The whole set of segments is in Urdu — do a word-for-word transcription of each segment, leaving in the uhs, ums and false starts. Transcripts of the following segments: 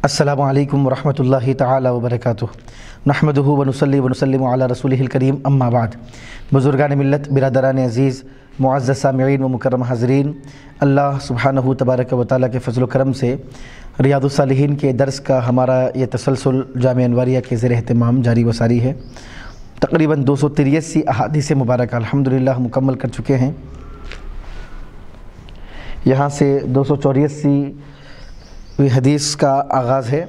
अस्सलामु अलैकुम वरहमतुल्लाहि तआला वबरकातुह नहमदुहु व नुसल्ली व नुसल्लिमु अला रसूलिहिल करीम अम्मा बाद। बुज़ुर्गान मिल्लत, बिरादरान अज़ीज़, मुअज़्ज़ज़ सामिईन व मुकर्रम हाज़रीन, अल्लाह सुब्हानहु तबारक व तआला के फ़ज़ल व करम से रियाद सालिहीन के दर्स का हमारा ये तसलसल जामिया अनवारिया के ज़ेर एहतमाम जारी व सारी है। तकरीबन दो सौ तिरासी अहादीस मुबारक अल्हम्दुलिल्लाह मुकम्मल कर चुके हैं। यहाँ से दो सौ चौरासी हदीस का आगाज़ है।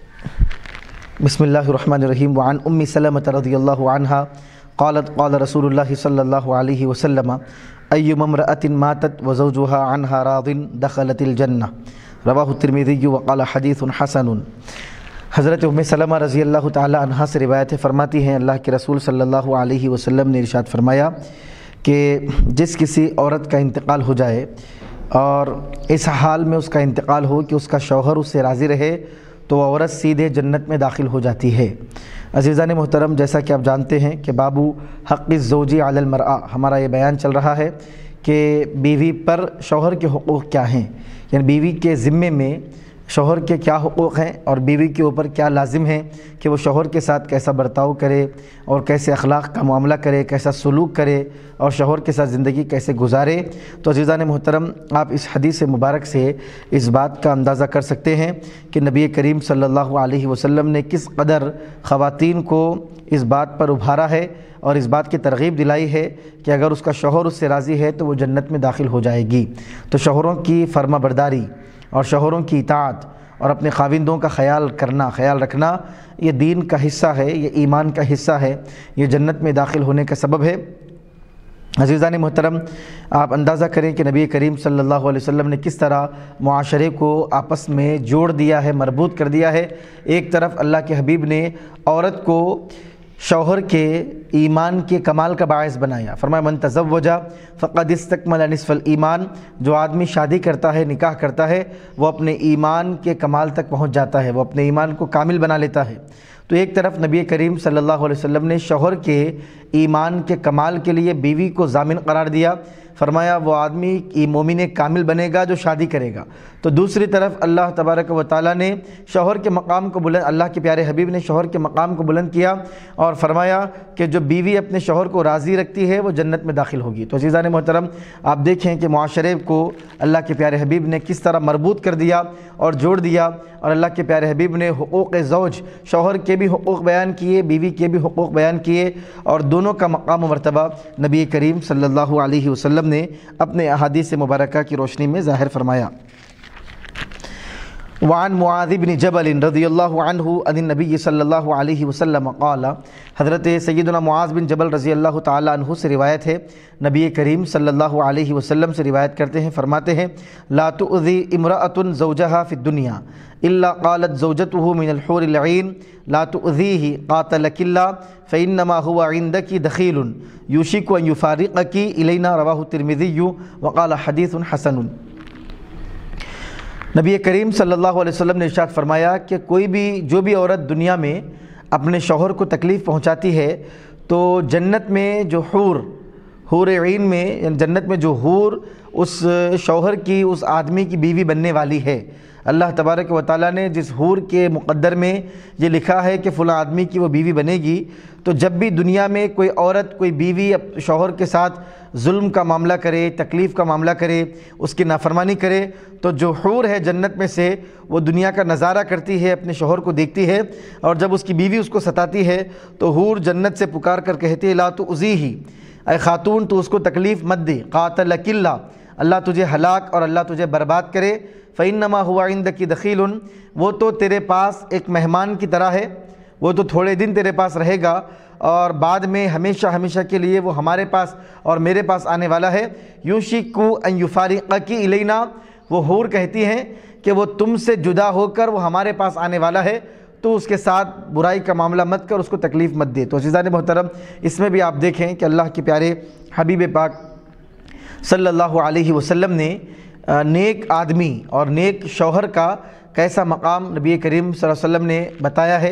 बिस्मिल्लाहिर्रहमानिर्रहीम। व अन उम्मी सलमत रज़ियल्लाहु अन्हा क़ालत क़ाल रसूलुल्लाह सल्लल्लाहु अलैहि वसल्लम अय्युम इम्रअतिन मातत व ज़ौजुहा अन्हा राज़िन दख़लतिल जन्नह, रवाहु तिर्मिज़ी व क़ाल हदीसुन हसनुन। हज़रत उम्मे सलमा रज़ियल्लाहु ताला अन्हा से रिवायत है, फरमाती हैं अल्लाह के रसूल सल्लल्लाहु अलैहि वसल्लम ने इरशाद फरमाया कि जिस किसी औरत का इंतकाल हो जाए और इस हाल में उसका इंतकाल हो कि उसका शौहर उससे राज़ी रहे तो वह औरत सीधे जन्नत में दाखिल हो जाती है। अज़ीज़ान मोहतरम, जैसा कि आप जानते हैं कि बाबू हक़्क़ि ज़ौजी अलल मरआ, हमारा ये बयान चल रहा है कि बीवी पर शौहर के हुकूक़ क्या हैं, यानी बीवी के ज़िम्मे में शौहर के क्या हुकूक़ हैं और बीवी के ऊपर क्या लाजिम है कि वो शौहर के साथ कैसा बर्ताव करे और कैसे अखलाक़ का मामला करे, कैसा सलूक करे और शौहर के साथ ज़िंदगी कैसे गुजारे। तो अज़ीज़ान मोहतरम, आप इस हदीस मुबारक से इस बात का अंदाज़ा कर सकते हैं कि नबी करीम सल्लल्लाहु अलैहि वसल्लम ने किस कदर ख़वातीन को इस बात पर उभारा है और इस बात की तरग़ीब दिलाई है कि अगर उसका शौहर उससे राज़ी है तो वो जन्नत में दाखिल हो जाएगी। तो शौहरों की फर्मा बरदारी और शौहरों की इताअत और अपने खाविंदों का ख्याल करना, ख्याल रखना, ये दीन का हिस्सा है, ये ईमान का हिस्सा है, ये जन्नत में दाखिल होने का सबब है। अज़ीज़ान मोहतरम, आप अंदाज़ा करें कि नबी करीम सल्लल्लाहु अलैहि वसल्लम ने किस तरह मुआशरे को आपस में जोड़ दिया है, मरबूत कर दिया है। एक तरफ अल्लाह के हबीब ने औरत को शौहर के ईमान के कमाल का बायस बनाया। फरमाया मन तज़व्वजा फ़क़द इस्तकमल निस्फ़ल ईमान, जो आदमी शादी करता है, निकाह करता है, वो अपने ईमान के कमाल तक पहुँच जाता है, वो अपने ईमान को कामिल बना लेता है। तो एक तरफ नबी करीम सल्लल्लाहु अलैहि वसल्लम ने शौहर के ईमान के कमाल के लिए बीवी को ज़ामिन करार दिया। फरमाया वो आदमी मोमिन कामिल बनेगा जो शादी करेगा। तो दूसरी तरफ अल्लाह तबारक व तआला ने शौहर के मकाम को बुलंद, अल्लाह के प्यारे हबीब ने शौहर के मकाम को बुलंद किया और फरमाया कि जो बीवी अपने शौहर को राज़ी रखती है वो जन्नत में दाखिल होगी। तो अज़ीज़ान मोहतरम, आप देखें कि मुआशरे को अल्लाह के प्यारे हबीब ने किस तरह मरबूत कर दिया और जोड़ दिया। और अल्लाह के प्यारे हबीब ने हुकूक़ ज़ौज, शौहर के भी हुकूक़ बयान किए, बीवी के भी हुकूक़ बयान किए और दोनों का मकाम व मर्तबा नबी करीम सल्लल्लाहु अलैहि वसल्लम ने अपने अहादीस मुबारका की रोशनी में ज़ाहिर फरमाया। वान मुआज़ बिन जबल रज़ियल्लाहु अन्हु अन नबी सल्लल्लाहु अलैहि वसल्लम क़ाल, हज़रत सय्यदना मुआज़ बिन जबल रज़ियल्लाहु ताला अन्हु से रिवायत है, नबी करीम सल्लल्लाहु अलैहि वसल्लम से रिवायत करते हैं, फरमाते हैं ला तुज़ी इम्रअतुन ज़ौजहा फ़िद दुनिया इल्ला क़ालत ज़ौजतुहु मिनल हूरिल ऐन ला तुज़ीही क़ातलकिल्लाह फ़इन्नमा हुवा इंदकी दख़ीलुन युशिकु अन युफ़ारिक़की इलैना, रवाहु तिर्मिज़ी व क़ाल हदीसुन हसनुन। नबी करीम सल्लल्लाहु अलैहि वसल्लम ने इरशाद फरमाया कि कोई भी जो भी औरत दुनिया में अपने शौहर को तकलीफ़ पहुंचाती है तो जन्नत में जो हूर हूर ऐन में, जन्नत में जो हूर उस शौहर की, उस आदमी की बीवी बनने वाली है। अल्लाह तबारक व तआला ने जिस हूर के मुक़द्दर में ये लिखा है कि फ़लाँ आदमी की वो बीवी बनेगी, तो जब भी दुनिया में कोई औरत, कोई बीवी शौहर के साथ जुल्म का मामला करे, तकलीफ़ का मामला करे, उसकी नाफरमानी करे, तो जो हूर है जन्नत में से वो दुनिया का नज़ारा करती है, अपने शौहर को देखती है और जब उसकी बीवी उसको सताती है तो हूर जन्नत से पुकार कर कहती है ला तुज़ीही, ऐ खातून तो उसको तकलीफ़ मत दे, क़ातलकिल्लाह, अल्लाह तुझे हलाक और अल्लाह तुझे बर्बाद करे, फ़इन्नमा हुवा इंदकी दख़ीलुन, वो तो तेरे पास एक मेहमान की तरह है, वो तो थोड़े दिन तेरे पास रहेगा और बाद में हमेशा हमेशा के लिए वो हमारे पास और मेरे पास आने वाला है। युशिकु अन युफ़ारिक़की इलैना, वो हूर कहती हैं कि वो तुमसे जुदा होकर वो हमारे पास आने वाला है, तो उसके साथ बुराई का मामला मत कर, उसको तकलीफ़ मत दे। तो अज़ीज़ान मोहतरम, इसमें भी आप देखें कि अल्लाह के प्यारे हबीब पाक सल्लल्लाहु अलैहि वसल्लम ने नेक आदमी और नेक शौहर का कैसा मकाम नबी करीम सल्लल्लाहु अलैहि वसल्लम ने बताया है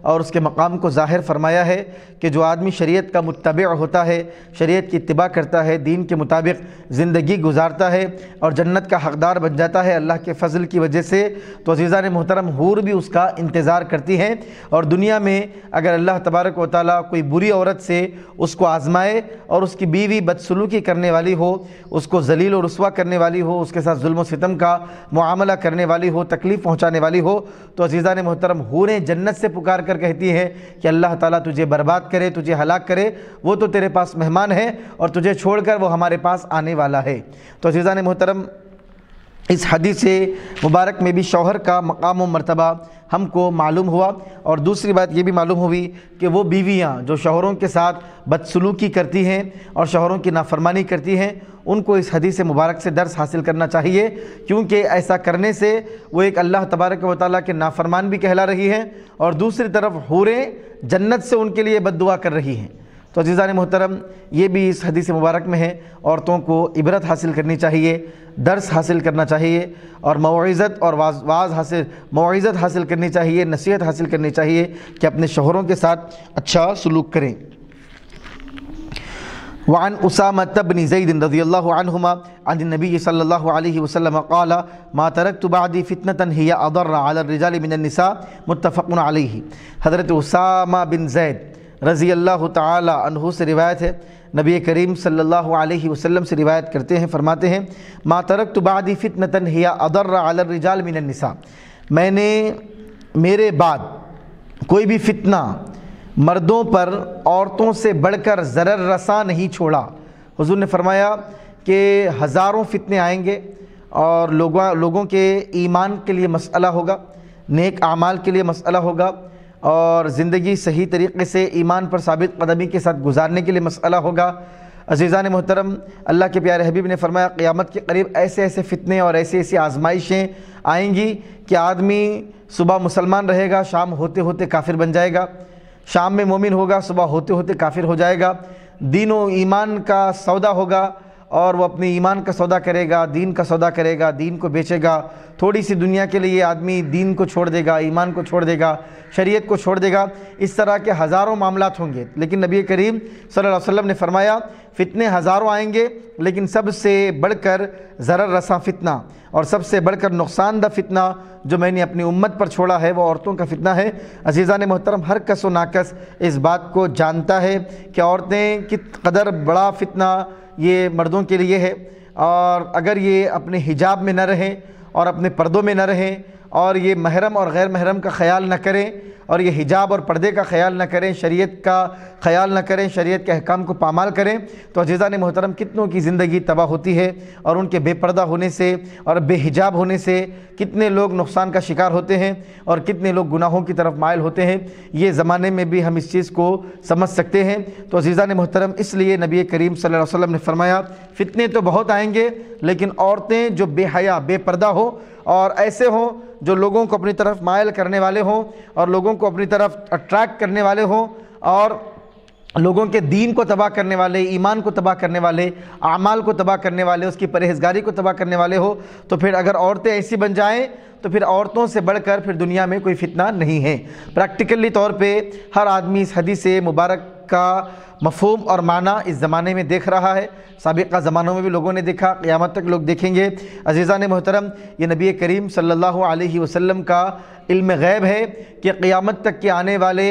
اور اس کے مقام کو ظاہر فرمایا ہے کہ جو آدمی شریعت کا متبع ہوتا ہے، شریعت کی اتباع کرتا ہے، دین کے مطابق زندگی گزارتا ہے اور جنت کا حقدار بن جاتا ہے اللہ کے فضل کی وجہ سے، تو عزیزان محترم حور بھی اس کا انتظار کرتی ہیں۔ اور دنیا میں اگر اللہ تبارک و تعالیٰ کوئی بری عورت سے اس کو آزمائے اور اس کی بیوی بدسلوکی کرنے والی ہو، اس کو ذلیل و رسوا کرنے والی ہو، اس کے ساتھ ظلم و ستم کا معاملہ کرنے والی ہو، تکلیف پہنچانے والی ہو، تو عزیزان محترم حوریں جنت سے پکار کر کہتی ہیں کہ اللہ تعالیٰ تجھے برباد کرے، تجھے ہلاک کرے، وہ تو تیرے پاس مہمان ہے اور تجھے چھوڑ کر وہ ہمارے پاس آنے والا ہے۔ تو عزیزان محترم اس حدیث مبارک میں بھی شوہر کا مقام و مرتبہ ہم کو معلوم ہوا، اور دوسری بات یہ بھی معلوم ہوئی کہ وہ بیویاں جو شوہروں کے ساتھ بدسلوکی کرتی ہیں اور شوہروں کی نافرمانی کرتی ہیں، ان کو اس حدیث مبارک سے درس حاصل کرنا چاہیے، کیونکہ ایسا کرنے سے وہ ایک اللہ تبارک و تعالیٰ کے نافرمان بھی کہلا رہی ہیں اور دوسری طرف حوریں جنت سے ان کے لیے بد دعا کر رہی ہیں۔ تو عزیزان محترم یہ بھی اس حدیث مبارک میں ہے، عورتوں کو عبرت حاصل کرنی چاہیے، درس حاصل کرنا چاہیے اور موعظت اور واز واز حاصل موعظت حاصل کرنی چاہیے، نصیحت حاصل کرنی چاہیے کہ اپنے شوہروں کے ساتھ اچھا سلوک کریں۔ وعن اسامة بن زید رضی اللہ عنہما عن النبی صلی اللہ علیہ وسلم قال ما ترکت بعدی فتنة هي اضر على الرجال من النساء متفق علیہ۔ حضرت اسامہ بن زید رضی اللہ تعالی عنہ سے روایت ہے، نبی کریم صلی اللہ علیہ وسلم سے روایت کرتے ہیں، فرماتے ہیں ما ترکت بعدی فتنة هي اضر على الرجال من النساء، میں نے میرے بعد کوئی بھی فتنہ مردوں پر عورتوں سے بڑھ کر ضرر رساں نہیں چھوڑا۔ حضور نے فرمایا کہ ہزاروں فتنے آئیں گے اور لوگوں لوگوں کے ایمان کے لیے مسئلہ ہوگا، نیک اعمال کے لیے مسئلہ ہوگا اور زندگی صحیح طریقے سے ایمان پر ثابت قدمی کے ساتھ گزارنے کے لیے مسئلہ ہوگا۔ عزیزان محترم اللہ کے پیارے حبیب نے فرمایا قیامت کے قریب ایسے ایسے فتنے اور ایسی ایسی آزمائشیں آئیں گی کہ آدمی صبح مسلمان رہے گا، شام ہوتے ہوتے کافر بن جائے گا، شام میں مومن ہوگا، صبح ہوتے ہوتے کافر ہو جائے گا، دین و ایمان کا سودا ہوگا اور وہ اپنے ایمان کا سودا کرے گا، دین کا سودا کرے گا، دین کو بیچے گا، تھوڑی سی دنیا کے لیے آدمی دین کو چھوڑ دے گا، ایمان کو چھوڑ دے گا، شریعت کو چھوڑ دے گا، اس طرح کے ہزاروں معاملات ہوں گے۔ لیکن نبی کریم صلی اللہ علیہ وسلم نے فرمایا فتنے ہزاروں آئیں گے لیکن سب سے بڑھ کر ضرر رساں فتنہ اور سب سے بڑھ کر نقصان دہ فتنہ جو میں نے اپنی امت پر چھوڑا ہے وہ عورتوں کا فتنہ ہے۔ عزیزان محترم ہر کس و ناکس اس بات کو جانتا ہے کہ عورتیں کس قدر بڑا فتنہ یہ مردوں کے لیے ہے، اور اگر یہ اپنے حجاب میں نہ رہیں اور اپنے پردوں میں نہ رہیں اور یہ محرم اور غیر محرم کا خیال نہ کریں اور یہ حجاب اور پردے کا خیال نہ کریں، شریعت کا خیال نہ کریں، شریعت کے احکام کو پامال کریں، تو عزیزان محترم کتنوں کی زندگی تباہ ہوتی ہے اور ان کے بے پردہ ہونے سے اور بے حجاب ہونے سے کتنے لوگ نقصان کا شکار ہوتے ہیں اور کتنے لوگ گناہوں کی طرف مائل ہوتے ہیں۔ یہ زمانے میں بھی ہم اس چیز کو سمجھ سکتے ہیں۔ تو عزیزان محترم اس لیے نبی کریم صلی اللہ علیہ وسلم نے فرمایا فتنے تو بہت آئیں گے لیکن عورتیں جو بے حیا بے پردہ ہو اور ایسے ہوں جو لوگوں کو اپنی طرف مائل کرنے والے ہوں اور لوگوں کو اپنی طرف اٹریکٹ کرنے والے ہوں اور لوگوں کے دین کو تباہ کرنے والے، ایمان کو تباہ کرنے والے، اعمال کو تباہ کرنے والے، اس کی پرہیزگاری کو تباہ کرنے والے ہو، تو پھر اگر عورتیں ایسی بن جائیں تو پھر عورتوں سے بڑھ کر پھر دنیا میں کوئی فتنہ نہیں ہے۔ پریکٹیکلی طور پہ ہر آدمی اس حدیث مبارک کا مفہوم اور معنی اس زمانے میں دیکھ رہا ہے، سابقہ زمانوں میں بھی لوگوں نے دیکھا، قیامت تک لوگ دیکھیں گے۔ عزیزان محترم یہ نبی کریم صلی اللہ علیہ وسلم کا علم غیب ہے کہ قیامت تک کے آنے والے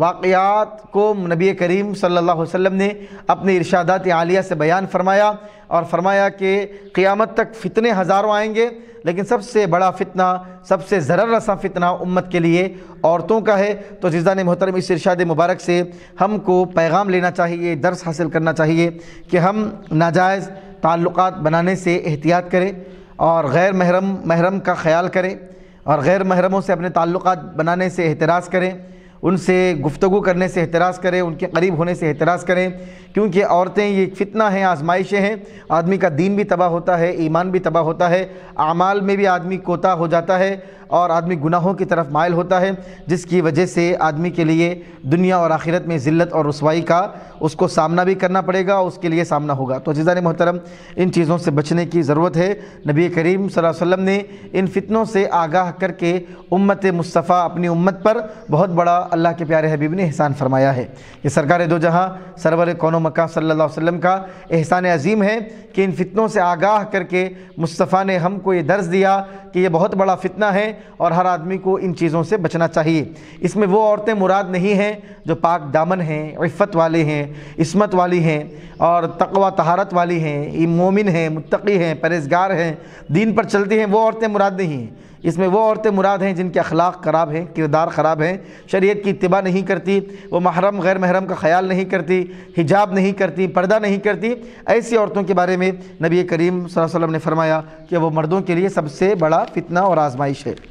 واقعات کو نبی کریم صلی اللہ علیہ وسلم نے اپنے ارشادات عالیہ سے بیان فرمایا اور فرمایا کہ قیامت تک فتنے ہزاروں آئیں گے لیکن سب سے بڑا فتنہ، سب سے ضرر رساں فتنہ امت کے لیے عورتوں کا ہے۔ تو عزیزان محترم اس ارشاد مبارک سے ہم کو پیغام لینا چاہیے، درس حاصل کرنا چاہیے کہ ہم ناجائز تعلقات بنانے سے احتیاط کریں اور غیر محرم محرم کا خیال کریں اور غیر محرموں سے اپنے تعلقات بنانے سے احتراز کریں، ان سے گفتگو کرنے سے احتراز کریں، ان کے قریب ہونے سے احتراز کریں، کیونکہ عورتیں یہ فتنہ ہیں، آزمائشیں ہیں، آدمی کا دین بھی تباہ ہوتا ہے، ایمان بھی تباہ ہوتا ہے، اعمال میں بھی آدمی کوتا ہو جاتا ہے اور آدمی گناہوں کی طرف مائل ہوتا ہے، جس کی وجہ سے آدمی کے لیے دنیا اور آخرت میں ذلت اور رسوائی کا اس کو سامنا بھی کرنا پڑے گا، اس کے لیے سامنا ہوگا۔ تو عزیزان محترم، ان چیزوں سے بچنے کی ضرورت ہے۔ نبی کریم صلی اللہ علیہ وسلم نے ان فتنوں سے آگاہ کر کے امت مصطفیٰ اپنی امت پر بہت بڑا اللہ کے پیارے حبیب نے احسان فرمایا ہے۔ یہ سرکار دو جہاں سرور کون و مکان صلی اللہ علیہ وسلم کا احسان عظیم ہے کہ ان فتنوں سے آگاہ کر کے مصطفیٰ نے ہم کو یہ درس دیا کہ یہ بہت بڑا فتنہ ہے اور ہر آدمی کو ان چیزوں سے بچنا چاہیے۔ اس میں وہ عورتیں مراد نہیں ہیں جو پاک دامن ہیں، عفت والے ہیں، عصمت والی ہیں اور تقوی طہارت والی ہیں، مومن ہیں، متقی ہیں، پرہیزگار ہیں، دین پر چلتی ہیں، وہ عورتیں مراد نہیں ہیں۔ اس میں وہ عورتیں مراد ہیں جن کے اخلاق خراب ہیں، کردار خراب ہیں، شریعت کی اتباع نہیں کرتی، وہ محرم غیر محرم کا خیال نہیں کرتی، حجاب نہیں کرتی، پردہ نہیں کرتی۔ ایسی عورتوں کے بارے میں نبی کریم صلی اللہ علیہ وسلم نے فرمایا کہ وہ مردوں کے لیے سب سے بڑا فتنہ اور آزمائش ہے۔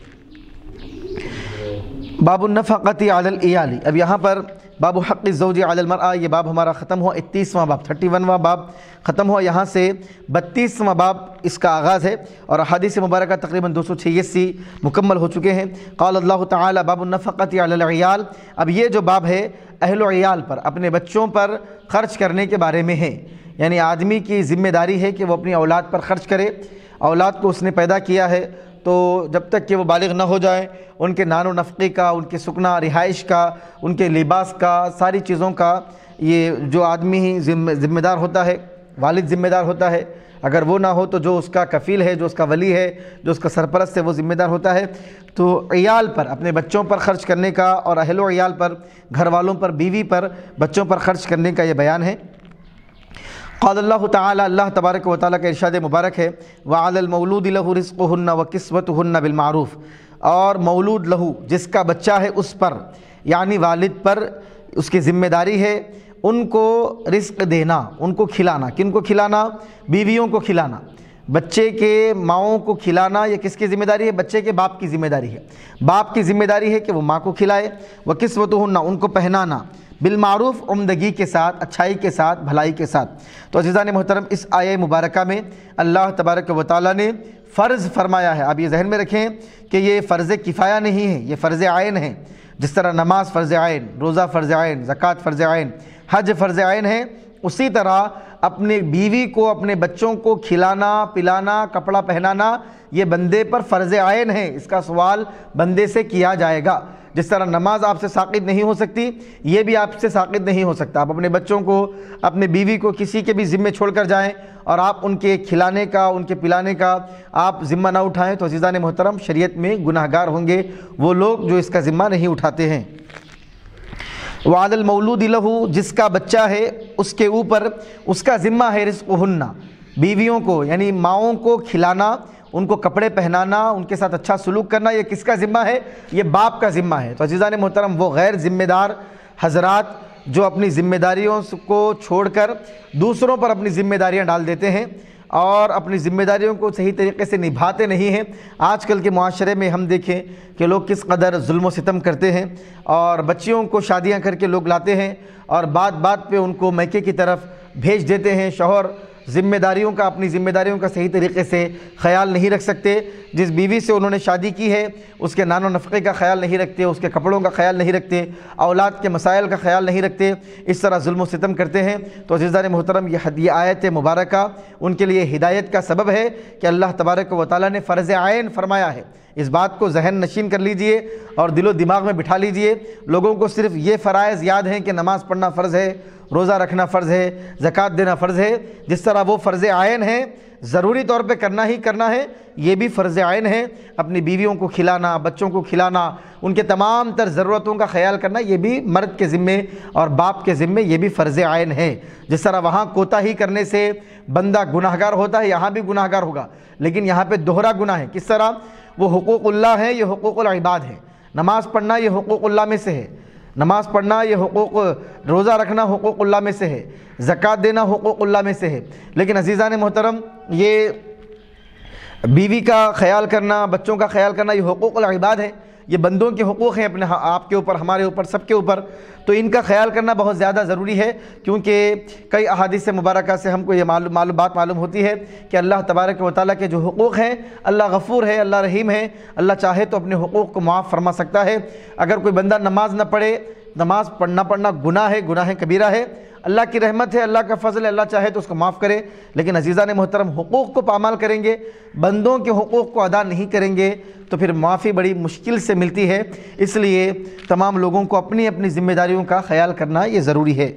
باب النفقۃ علی العیال، اب یہاں پر باب حق الزوج علی المرأة، یہ باب ہمارا ختم ہوا، اکتیسواں باب، تھرٹی ونواں باب ختم ہوا۔ یہاں سے بتیسواں باب اس کا آغاز ہے اور احادیث مبارکہ تقریباً دو سو چھیاسی مکمل ہو چکے ہیں۔ قال اللہ تعالی باب النفقۃ علی العیال، اب یہ جو باب ہے اہل و عیال پر، اپنے بچوں پر خرچ کرنے کے بارے میں ہے۔ یعنی آدمی کی ذمہ داری ہے کہ وہ اپنی اولاد پر خرچ کرے۔ اولاد کو اس نے پیدا کیا ہے تو جب تک کہ وہ بالغ نہ ہو جائیں ان کے نان و نفقے کا، ان کے سکنا رہائش کا، ان کے لباس کا، ساری چیزوں کا یہ جو آدمی ہی ذمہ دار ہوتا ہے، والد ذمہ دار ہوتا ہے۔ اگر وہ نہ ہو تو جو اس کا کفیل ہے، جو اس کا ولی ہے، جو اس کا سرپرست ہے، وہ ذمہ دار ہوتا ہے۔ تو عیال پر، اپنے بچوں پر خرچ کرنے کا اور اہل و عیال پر، گھر والوں پر، بیوی پر، بچوں پر خرچ کرنے کا یہ بیان ہے۔ قال اللہ تعالی، اللہ تبارک و تعالیٰ کا ارشاد مبارک ہے، وعلی المولود لہ رزقہن وکسوتہن بالمعروف، اور مولود لہو جس کا بچہ ہے اس پر، یعنی والد پر اس کی ذمہ داری ہے ان کو رزق دینا، ان کو کھلانا۔ کن کو کھلانا؟ بیویوں کو کھلانا۔ بچے کے ماؤں کو کھلانا یہ کس کی ذمہ داری ہے؟ بچے کے باپ کی ذمہ داری ہے۔ باپ کی ذمہ داری ہے کہ وہ ماں کو کھلائے، وکسوتہن، ان کو پہنانا، بالمعروف، عمدگی کے ساتھ، اچھائی کے ساتھ، بھلائی کے ساتھ۔ تو عزیزان محترم، اس آیہ مبارکہ میں اللہ تبارک و تعالیٰ نے فرض فرمایا ہے۔ اب یہ ذہن میں رکھیں کہ یہ فرض کفایہ نہیں ہے، یہ فرض عین ہے۔ جس طرح نماز فرض عین، روزہ فرض عین، زکوٰۃ فرض عین، حج فرض عین ہے، اسی طرح اپنے بیوی کو، اپنے بچوں کو کھلانا، پلانا، کپڑا پہنانا یہ بندے پر فرض عین ہے۔ اس کا سوال بندے سے کیا جائے گا۔ جس طرح نماز آپ سے ساقط نہیں ہو سکتی، یہ بھی آپ سے ساقط نہیں ہو سکتا۔ آپ اپنے بچوں کو، اپنے بیوی کو کسی کے بھی ذمے چھوڑ کر جائیں اور آپ ان کے کھلانے کا، ان کے پلانے کا آپ ذمہ نہ اٹھائیں تو عزیزان محترم شریعت میں گناہ گار ہوں گے وہ لوگ جو اس کا ذمہ نہیں اٹھاتے ہیں۔ وعلی المولود لہ، جس کا بچہ ہے اس کے اوپر اس کا ذمہ ہے رزقہن، بیویوں کو یعنی ماؤں کو کھلانا، ان کو کپڑے پہنانا، ان کے ساتھ اچھا سلوک کرنا، یہ کس کا ذمہ ہے؟ یہ باپ کا ذمہ ہے۔ تو عزیزان محترم، وہ غیر ذمہ دار حضرات جو اپنی ذمہ داریوں کو چھوڑ کر دوسروں پر اپنی ذمہ داریاں ڈال دیتے ہیں اور اپنی ذمہ داریوں کو صحیح طریقے سے نبھاتے نہیں ہیں۔ آج کل کے معاشرے میں ہم دیکھیں کہ لوگ کس قدر ظلم و ستم کرتے ہیں اور بچیوں کو شادیاں کر کے لوگ لاتے ہیں اور بات بات پہ ان کو میکے کی طرف بھیج دیتے ہیں۔ شوہر ذمہ داریوں کا، اپنی ذمہ داریوں کا صحیح طریقے سے خیال نہیں رکھ سکتے۔ جس بیوی سے انہوں نے شادی کی ہے اس کے نان و نفقے کا خیال نہیں رکھتے، اس کے کپڑوں کا خیال نہیں رکھتے، اولاد کے مسائل کا خیال نہیں رکھتے، اس طرح ظلم و ستم کرتے ہیں۔ تو عزیزان محترم، یہ یہ آیت مبارکہ ان کے لیے ہدایت کا سبب ہے کہ اللہ تبارک و تعالیٰ نے فرض عین فرمایا ہے۔ اس بات کو ذہن نشین کر لیجئے اور دل و دماغ میں بٹھا لیجئے۔ لوگوں کو صرف یہ فرائض یاد ہیں کہ نماز پڑھنا فرض ہے، روزہ رکھنا فرض ہے، زکوٰۃ دینا فرض ہے۔ جس طرح وہ فرض عین ہے، ضروری طور پہ کرنا ہی کرنا ہے، یہ بھی فرض عین ہے۔ اپنی بیویوں کو کھلانا، بچوں کو کھلانا، ان کے تمام تر ضرورتوں کا خیال کرنا، یہ بھی مرد کے ذمے اور باپ کے ذمے، یہ بھی فرض عین ہے۔ جس طرح وہاں کوتاہی کرنے سے بندہ گناہگار ہوتا ہے، یہاں بھی گناہگار ہوگا، لیکن یہاں پہ دوہرا گناہ ہے۔ کس طرح؟ وہ حقوق اللہ ہے، یہ حقوق العباد ہے۔ نماز پڑھنا یہ حقوق اللہ میں سے ہے، نماز پڑھنا یہ حقوق، روزہ رکھنا حقوق اللہ میں سے ہے، زکوٰۃ دینا حقوق اللہ میں سے ہے۔ لیکن عزیزان محترم، یہ بیوی کا خیال کرنا، بچوں کا خیال کرنا، یہ حقوق العباد ہے، یہ بندوں کے حقوق ہیں اپنے آپ کے اوپر، ہمارے اوپر، سب کے اوپر. تو ان کا خیال کرنا بہت زیادہ ضروری ہے، کیونکہ کئی احادیث مبارکہ سے ہم کو یہ معلوم معلوم بات معلوم ہوتی ہے کہ اللہ تبارک و تعالیٰ کے جو حقوق ہیں، اللہ غفور ہے، اللہ رحیم ہے، اللہ چاہے تو اپنے حقوق کو معاف فرما سکتا ہے. اگر کوئی بندہ نماز نہ پڑھے، نماز پڑھنا پڑھنا گناہ ہے، گناہ کبیرہ ہے، اللہ کی رحمت ہے، اللہ کا فضل ہے، اللہ چاہے تو اس کو معاف کرے. لیکن عزیزان محترم، حقوق کو پامال کریں گے، بندوں کے حقوق کو ادا نہیں کریں گے تو پھر معافی بڑی مشکل سے ملتی ہے. اس لیے تمام لوگوں کو اپنی اپنی ذمہ داریوں کا خیال کرنا یہ ضروری ہے.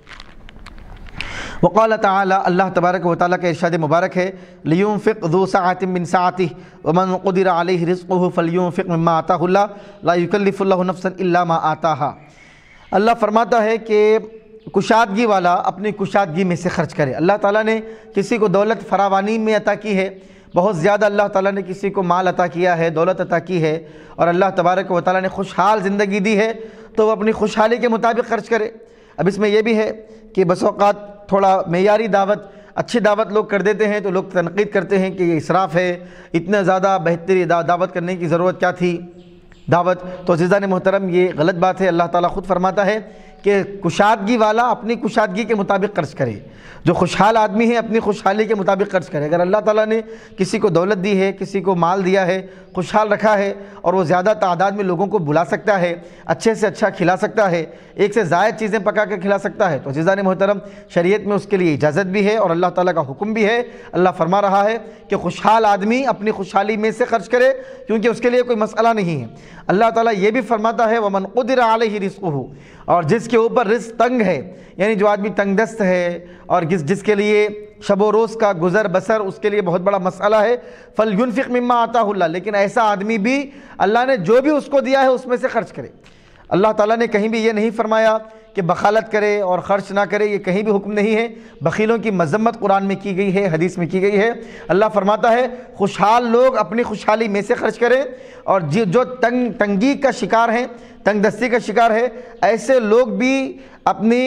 وقال تعالی، اللہ تبارک و تعالیٰ کا ارشاد مبارک ہے، لِيُنْفِقْ ذُو سَعَةٍ مِّن سَعَتِهِ وَمَنْ قُدِرَ عَلَيْهِ رِزْقُهُ فَلْيُنْفِقْ مِمَّا آتَاهُ اللَّهُ لَا يُكَلِّفُ اللَّهُ نَفْسًا إِلَّا مَا آتَاهَا. اللہ فرماتا ہے کہ کشادگی والا اپنی کشادگی میں سے خرچ کرے. اللہ تعالیٰ نے کسی کو دولت فراوانی میں عطا کی ہے، بہت زیادہ اللہ تعالیٰ نے کسی کو مال عطا کیا ہے، دولت عطا کی ہے، اور اللہ تبارک و تعالیٰ نے خوشحال زندگی دی ہے، تو وہ اپنی خوشحالی کے مطابق خرچ کرے. اب اس میں یہ بھی ہے کہ بس اوقات تھوڑا معیاری دعوت، اچھی دعوت لوگ کر دیتے ہیں تو لوگ تنقید کرتے ہیں کہ یہ اسراف ہے، اتنا زیادہ بہتری دعوت کرنے کی ضرورت کیا تھی دعوت. تو عزیزان محترم، یہ غلط بات ہے. اللہ تعالیٰ خود فرماتا ہے کہ کشادگی والا اپنی کشادگی کے مطابق خرچ کرے. جو خوشحال آدمی ہے اپنی خوشحالی کے مطابق خرچ کرے. اگر اللہ تعالیٰ نے کسی کو دولت دی ہے، کسی کو مال دیا ہے، خوشحال رکھا ہے، اور وہ زیادہ تعداد میں لوگوں کو بلا سکتا ہے، اچھے سے اچھا کھلا سکتا ہے، ایک سے زائد چیزیں پکا کے کھلا سکتا ہے، تو عزیزان محترم شریعت میں اس کے لیے اجازت بھی ہے اور اللہ تعالیٰ کا حکم بھی ہے. اللہ فرما رہا ہے کہ خوشحال آدمی اپنی خوشحالی میں سے خرچ کرے، کیونکہ اس کے لیے کوئی مسئلہ نہیں ہے. اللہ تعالیٰ یہ بھی فرماتا ہے وَمَنْ قُدِرَ عَلَيْهِ رِزْقُهُ، اور جس کے اوپر رزق تنگ ہے، یعنی جو آدمی تنگ دست ہے اور جس جس کے لیے شب و روز کا گزر بسر اس کے لیے بہت بڑا مسئلہ ہے، فَلْيُنْفِقْ مِمَّا آتَاهُ اللَّهُ، لیکن ایسا آدمی بھی اللہ نے جو بھی اس کو دیا ہے اس میں سے خرچ کرے. اللہ تعالیٰ نے کہیں بھی یہ نہیں فرمایا کہ بخالت کرے اور خرچ نہ کرے، یہ کہیں بھی حکم نہیں ہے. بخیلوں کی مذمت قرآن میں کی گئی ہے، حدیث میں کی گئی ہے. اللہ فرماتا ہے خوشحال لوگ اپنی خوشحالی میں سے خرچ کریں، اور جو تنگ تنگی کا شکار ہیں، تنگ دستی کا شکار ہے، ایسے لوگ بھی اپنی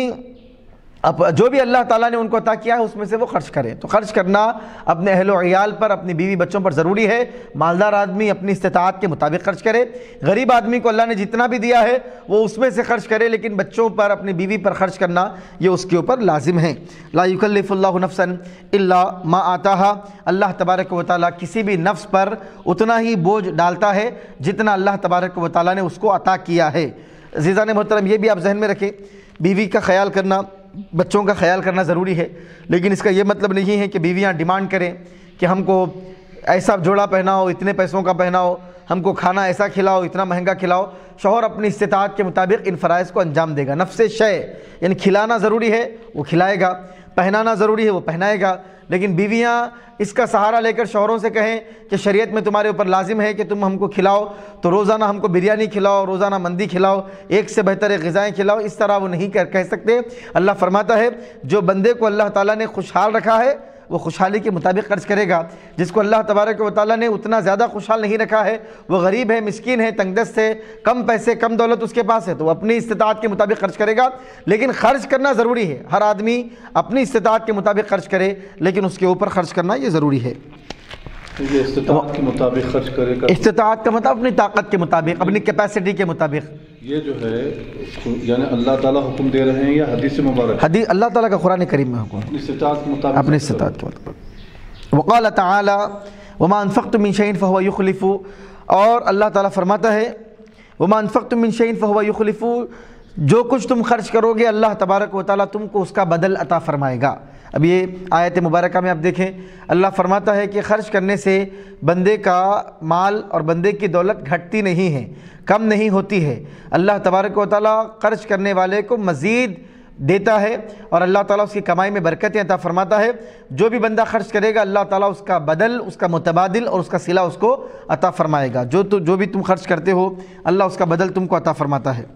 جو بھی اللہ تعالیٰ نے ان کو عطا کیا ہے اس میں سے وہ خرچ کریں. تو خرچ کرنا اپنے اہل و عیال پر، اپنی بیوی بچوں پر ضروری ہے. مالدار آدمی اپنی استطاعت کے مطابق خرچ کرے. غریب آدمی کو اللہ نے جتنا بھی دیا ہے وہ اس میں سے خرچ کرے، لیکن بچوں پر، اپنی بیوی پر خرچ کرنا یہ اس کے اوپر لازم ہے. لا یکلف اللہ نفسا الا ما آتاہا، اللہ تبارک و تعالیٰ کسی بھی نفس پر اتنا ہی بوجھ ڈالتا ہے جتنا اللہ تبارک و تعالیٰ نے اس کو عطا کیا ہے. عزیزان محترم، یہ بھی آپ ذہن میں رکھیں، بیوی کا خیال کرنا، بچوں کا خیال کرنا ضروری ہے، لیکن اس کا یہ مطلب نہیں ہے کہ بیویاں ڈیمانڈ کریں کہ ہم کو ایسا جوڑا پہناؤ، اتنے پیسوں کا پہناؤ، ہم کو کھانا ایسا کھلاؤ، اتنا مہنگا کھلاؤ. شوہر اپنی استطاعت کے مطابق ان فرائض کو انجام دے گا. نفس شے، یعنی کھلانا ضروری ہے وہ کھلائے گا، پہنانا ضروری ہے وہ پہنائے گا. لیکن بیویاں اس کا سہارا لے کر شوہروں سے کہیں کہ شریعت میں تمہارے اوپر لازم ہے کہ تم ہم کو کھلاؤ، تو روزانہ ہم کو بریانی کھلاؤ، روزانہ مندی کھلاؤ، ایک سے بہتر غذائیں کھلاؤ، اس طرح وہ نہیں کہہ سکتے. اللہ فرماتا ہے جو بندے کو اللہ تعالیٰ نے خوشحال رکھا ہے وہ خوشحالی کے مطابق خرچ کرے گا. جس کو اللہ تبارک و تعالیٰ نے اتنا زیادہ خوشحال نہیں رکھا ہے، وہ غریب ہے، مسکین ہے، تنگ دست ہے، کم پیسے کم دولت اس کے پاس ہے، تو وہ اپنی استطاعت کے مطابق خرچ کرے گا. لیکن خرچ کرنا ضروری ہے. ہر آدمی اپنی استطاعت کے مطابق خرچ کرے، لیکن اس کے اوپر خرچ کرنا یہ ضروری ہے. یہ استطاعت کے مطابق خرچ کرے گا. استطاعت کا مطلب اپنی طاقت کے مطابق، اپنی کیپیسٹی کے مطابق. یہ جو ہے یعنی اللہ تعالیٰ حکم دے رہے ہیں یا حدیث مبارک؟ حدیث اللہ تعالیٰ کا قرآن کریم میں حکم، اپنی استطاعت کے مطابق، اپنی استطاعت کے مطابق. وقال تعالی وما انفقتم من شيء فهو يخلف، اور اللہ تعالیٰ فرماتا ہے وما انفقتم من شيء فهو يخلف، جو کچھ تم خرچ کرو گے اللہ تبارک و تعالیٰ تم کو اس کا بدل عطا فرمائے گا. اب یہ آیت مبارکہ میں آپ دیکھیں، اللہ فرماتا ہے کہ خرچ کرنے سے بندے کا مال اور بندے کی دولت گھٹتی نہیں ہے، کم نہیں ہوتی ہے. اللہ تبارک و تعالیٰ خرچ کرنے والے کو مزید دیتا ہے اور اللہ تعالیٰ اس کی کمائی میں برکتیں عطا فرماتا ہے. جو بھی بندہ خرچ کرے گا اللہ تعالیٰ اس کا بدل، اس کا متبادل اور اس کا صلہ اس کو عطا فرمائے گا. جو تو جو بھی تم خرچ کرتے ہو اللہ اس کا بدل تم کو عطا فرماتا ہے.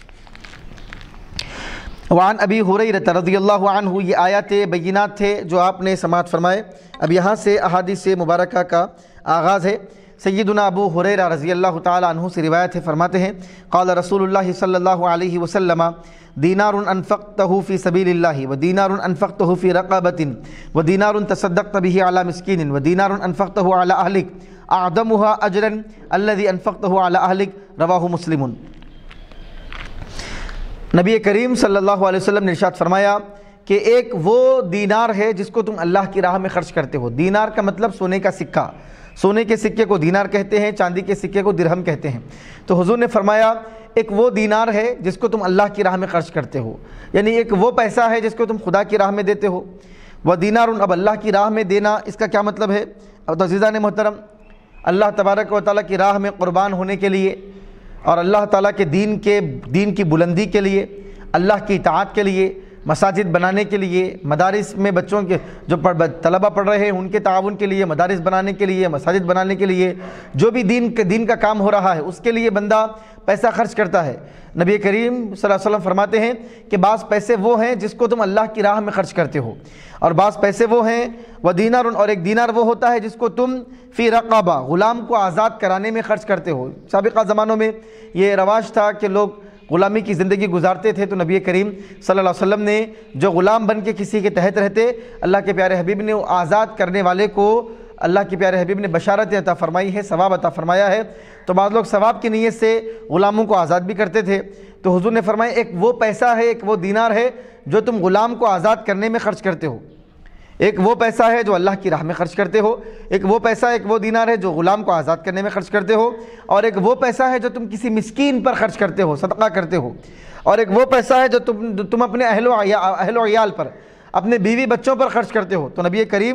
وعن ابی ہریرہ رضی اللہ عنہ، یہ آیات بینات تھے جو آپ نے سماعت فرمائے. اب یہاں سے احادیث مبارکہ کا آغاز ہے. سیدنا ابو ہریرہ رضی اللہ تعالی عنہ سے روایت ہے، فرماتے ہیں قال رسول اللہ صلی اللہ علیہ وسلم دینار انفقتہ فی سبیل اللہ ودینار انفقتہ فی رقبۃ ودینار تصدقت بہ علی مسکین ودینار انفقتہ علی اہلک اعظمھا اجرا الذی انفقتہ علی اہلک، رواہ مسلم۔ نبی کریم صلی اللہ علیہ وسلم نے ارشاد فرمایا کہ ایک وہ دینار ہے جس کو تم اللہ کی راہ میں خرچ کرتے ہو۔ دینار کا مطلب سونے کا سکہ، سونے کے سکے کو دینار کہتے ہیں، چاندی کے سکے کو درہم کہتے ہیں۔ تو حضور نے فرمایا ایک وہ دینار ہے جس کو تم اللہ کی راہ میں خرچ کرتے ہو، یعنی ایک وہ پیسہ ہے جس کو تم خدا کی راہ میں دیتے ہو۔ وہ دینار، اب اللہ کی راہ میں دینا اس کا کیا مطلب ہے؟ اب عزیزان محترم، اللہ تبارک و تعالیٰ کی راہ میں قربان ہونے کے لیے اور اللہ تعالیٰ کے دین کے دین کی بلندی کے لیے، اللہ کی اطاعت کے لیے، مساجد بنانے کے لیے، مدارس میں بچوں کے جو طلبہ پڑھ رہے ہیں ان کے تعاون کے لیے، مدارس بنانے کے لیے، مساجد بنانے کے لیے، جو بھی دین کے دین کا کام ہو رہا ہے اس کے لیے بندہ پیسہ خرچ کرتا ہے۔ نبی کریم صلی اللہ علیہ وسلم فرماتے ہیں کہ بعض پیسے وہ ہیں جس کو تم اللہ کی راہ میں خرچ کرتے ہو، اور بعض پیسے وہ ہیں وہ دینار، اور ایک دینار وہ ہوتا ہے جس کو تم فی رقبہ، غلام کو آزاد کرانے میں خرچ کرتے ہو۔ سابقہ زمانوں میں یہ رواج تھا کہ لوگ غلامی کی زندگی گزارتے تھے، تو نبی کریم صلی اللہ علیہ وسلم نے جو غلام بن کے کسی کے تحت رہتے، اللہ کے پیارے حبیب نے وہ آزاد کرنے والے کو اللہ کے پیارے حبیب نے بشارت عطا فرمائی ہے، ثواب عطا فرمایا ہے۔ تو بعض لوگ ثواب کی نیت سے غلاموں کو آزاد بھی کرتے تھے، تو حضور نے فرمایا ایک وہ پیسہ ہے، ایک وہ دینار ہے جو تم غلام کو آزاد کرنے میں خرچ کرتے ہو، ایک وہ پیسہ ہے جو اللہ کی راہ میں خرچ کرتے ہو، ایک وہ پیسہ ایک وہ دینار ہے جو غلام کو آزاد کرنے میں خرچ کرتے ہو، اور ایک وہ پیسہ ہے جو تم کسی مسکین پر خرچ کرتے ہو، صدقہ کرتے ہو، اور ایک وہ پیسہ ہے جو تم تم اپنے اہل و اہل و عیال پر، اپنے بیوی بچوں پر خرچ کرتے ہو۔ تو نبی کریم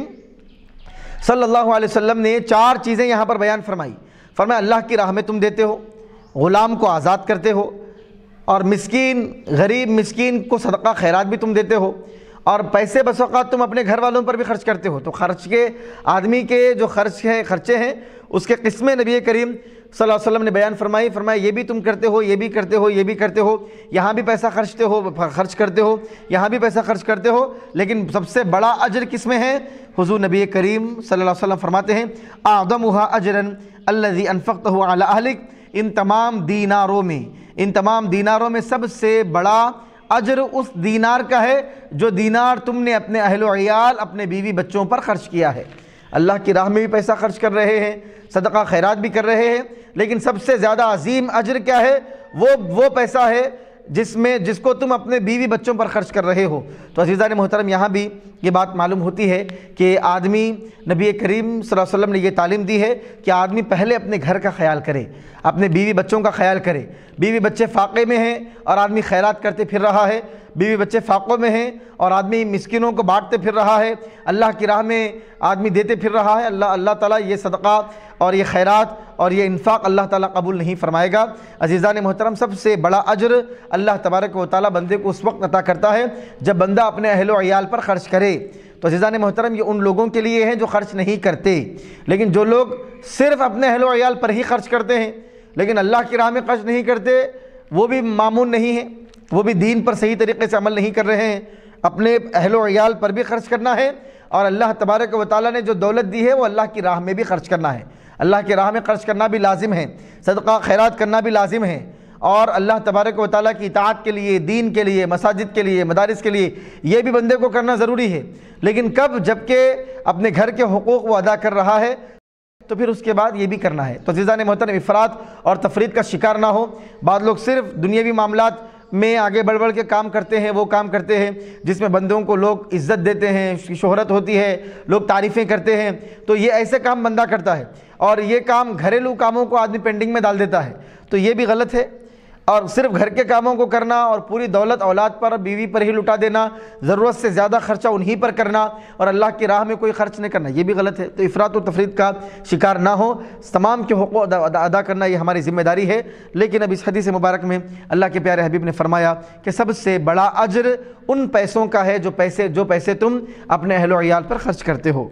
صلی اللہ علیہ وسلم نے چار چیزیں یہاں پر بیان فرمائی۔ فرمایا اللہ کی راہ میں تم دیتے ہو، غلام کو آزاد کرتے ہو، اور مسکین غریب مسکین کو صدقہ خیرات بھی تم دیتے ہو، اور پیسے بس اوقات تم اپنے گھر والوں پر بھی خرچ کرتے ہو۔ تو خرچ کے آدمی کے جو خرچ ہے خرچے ہیں اس کے قسمیں نبی کریم صلی اللہ علیہ وسلم نے بیان فرمائی۔ فرمایا یہ بھی تم کرتے ہو، یہ بھی کرتے ہو، یہ بھی کرتے ہو، یہاں بھی پیسہ خرچتے ہو خرچ کرتے ہو، یہاں بھی پیسہ خرچ کرتے ہو، لیکن سب سے بڑا اجر کس میں ہے؟ حضور نبی کریم صلی اللہ علیہ وسلم فرماتے ہیں اعظمھا اجرا الذی انفقتہ علی اہلک، ان تمام دیناروں میں ان تمام دیناروں میں سب سے بڑا اجر اس دینار کا ہے جو دینار تم نے اپنے اہل و عیال، اپنے بیوی بچوں پر خرچ کیا ہے۔ اللہ کی راہ میں بھی پیسہ خرچ کر رہے ہیں، صدقہ خیرات بھی کر رہے ہیں، لیکن سب سے زیادہ عظیم اجر کیا ہے؟ وہ وہ پیسہ ہے جس میں جس کو تم اپنے بیوی بچوں پر خرچ کر رہے ہو۔ تو عزیزان محترم، یہاں بھی یہ بات معلوم ہوتی ہے کہ آدمی، نبی کریم صلی اللہ علیہ وسلم نے یہ تعلیم دی ہے کہ آدمی پہلے اپنے گھر کا خیال کرے، اپنے بیوی بچوں کا خیال کرے۔ بیوی بچے فاقے میں ہیں اور آدمی خیرات کرتے پھر رہا ہے، بیوی بچے فاقوں میں ہیں اور آدمی مسکینوں کو بانٹتے پھر رہا ہے، اللہ کی راہ میں آدمی دیتے پھر رہا ہے، اللہ اللہ تعالیٰ یہ صدقہ اور یہ خیرات اور یہ انفاق اللہ تعالیٰ قبول نہیں فرمائے گا۔ عزیزان محترم، سب سے بڑا اجر اللہ تبارک و تعالیٰ بندے کو اس وقت عطا کرتا ہے جب بندہ اپنے اہل و عیال پر خرچ کرے۔ تو عزیزان محترم، یہ ان لوگوں کے لیے ہے جو خرچ نہیں کرتے، لیکن جو لوگ صرف اپنے اہل و عیال پر ہی خرچ کرتے ہیں لیکن اللہ کی راہ میں خرچ نہیں کرتے، وہ بھی مامون نہیں ہے، وہ بھی دین پر صحیح طریقے سے عمل نہیں کر رہے ہیں۔ اپنے اہل و عیال پر بھی خرچ کرنا ہے، اور اللہ تبارک و تعالیٰ نے جو دولت دی ہے وہ اللہ کی راہ میں بھی خرچ کرنا ہے۔ اللہ کی راہ میں خرچ کرنا بھی لازم ہے، صدقہ خیرات کرنا بھی لازم ہے، اور اللہ تبارک و تعالیٰ کی اطاعت کے لیے، دین کے لیے، مساجد کے لیے، مدارس کے لیے یہ بھی بندے کو کرنا ضروری ہے۔ لیکن کب؟ جب کہ اپنے گھر کے حقوق وہ ادا کر رہا ہے تو پھر اس کے بعد یہ بھی کرنا ہے۔ تو عزیزان محترم، افراط اور تفریط کا شکار نہ ہو۔ بعض لوگ صرف دنیاوی معاملات میں آگے بڑھ بڑھ کے کام کرتے ہیں، وہ کام کرتے ہیں جس میں بندوں کو لوگ عزت دیتے ہیں، شہرت ہوتی ہے، لوگ تعریفیں کرتے ہیں، تو یہ ایسے کام بندہ کرتا ہے، اور یہ کام گھریلو کاموں کو آدمی پینڈنگ میں ڈال دیتا ہے، تو یہ بھی غلط ہے۔ اور صرف گھر کے کاموں کو کرنا اور پوری دولت اولاد پر، بیوی پر ہی لٹا دینا، ضرورت سے زیادہ خرچہ انہی پر کرنا اور اللہ کی راہ میں کوئی خرچ نہیں کرنا، یہ بھی غلط ہے۔ تو افراط و تفریط کا شکار نہ ہو، تمام کے حقوق ادا کرنا یہ ہماری ذمہ داری ہے۔ لیکن اب اس حدیث مبارک میں اللہ کے پیارے حبیب نے فرمایا کہ سب سے بڑا اجر ان پیسوں کا ہے جو پیسے جو پیسے تم اپنے اہل و عیال پر خرچ کرتے ہو۔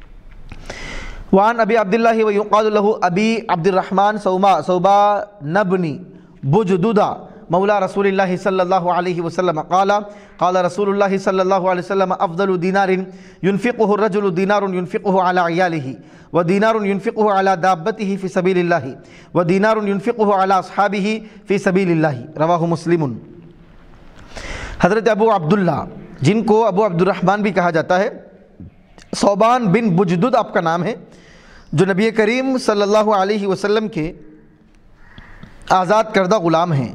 وعن ابی عبداللہ ویقال له ابی عبد الرحمن صوبا صوبا نبنی بجدودہ مولى رسول الله صلى الله عليه وسلم قال قال رسول الله صلى الله عليه وسلم أفضل دينار ينفقه الرجل دينار ينفقه على عياله ودينار ينفقه على دابته في سبيل الله ودينار ينفقه على أصحابه في سبيل الله رواہ مسلم۔ حضرت ابو عبداللہ جن کو ابو عبد الرحمن بھی کہا جاتا ہے، صوبان بن بجدد آپ کا نام ہے، جو نبی کریم صلی اللہ علیہ وسلم کے آزاد کردہ غلام ہیں۔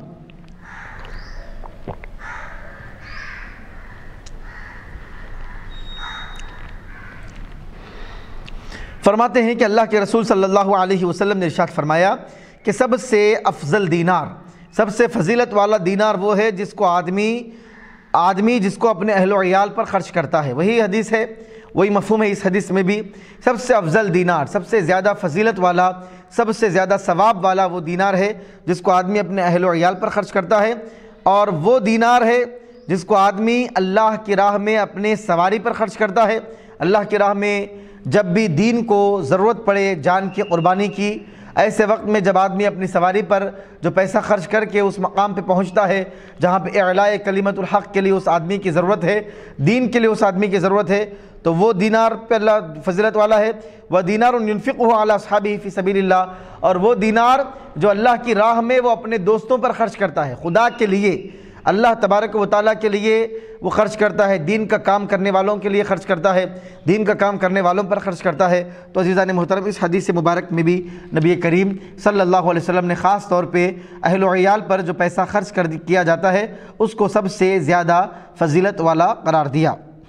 فرماتے ہیں کہ اللہ کے رسول صلی اللہ علیہ وسلم نے ارشاد فرمایا کہ سب سے افضل دینار، سب سے فضیلت والا دینار وہ ہے جس کو آدمی آدمی جس کو اپنے اہل و عیال پر خرچ کرتا ہے۔ وہی حدیث ہے، وہی مفہوم ہے اس حدیث میں بھی۔ سب سے افضل دینار، سب سے زیادہ فضیلت والا، سب سے زیادہ ثواب والا وہ دینار ہے جس کو آدمی اپنے اہل و عیال پر خرچ کرتا ہے، اور وہ دینار ہے جس کو آدمی اللہ کی راہ میں اپنے سواری پر خرچ کرتا ہے۔ اللہ کی راہ میں جب بھی دین کو ضرورت پڑے جان کی قربانی کی، ایسے وقت میں جب آدمی اپنی سواری پر جو پیسہ خرچ کر کے اس مقام پہ پہنچتا ہے جہاں پہ اعلاء کلمت الحق کے لیے اس آدمی کی ضرورت ہے، دین کے لیے اس آدمی کی ضرورت ہے، تو وہ دینار پہ اللہ فضیلت والا ہے۔ وَدِينَارٌ يُنْفِقُهُ عَلَى أَصْحَابِهِ فِي سَبِيلِ اللَّهِ، اور وہ دینار جو اللہ کی راہ میں وہ اپنے دوستوں پر خرچ کرتا ہے، خدا کے لیے، اللہ تبارک و تعالیٰ کے لیے وہ خرچ کرتا ہے، دین کا کام کرنے والوں کے لیے خرچ کرتا ہے، دین کا کام کرنے والوں پر خرچ کرتا ہے۔ تو عزیزان محترم، اس حدیث مبارک میں بھی نبی کریم صلی اللہ علیہ وسلم نے خاص طور پہ اہل و عیال پر جو پیسہ خرچ کر کیا جاتا ہے اس کو سب سے زیادہ فضیلت والا قرار دیا۔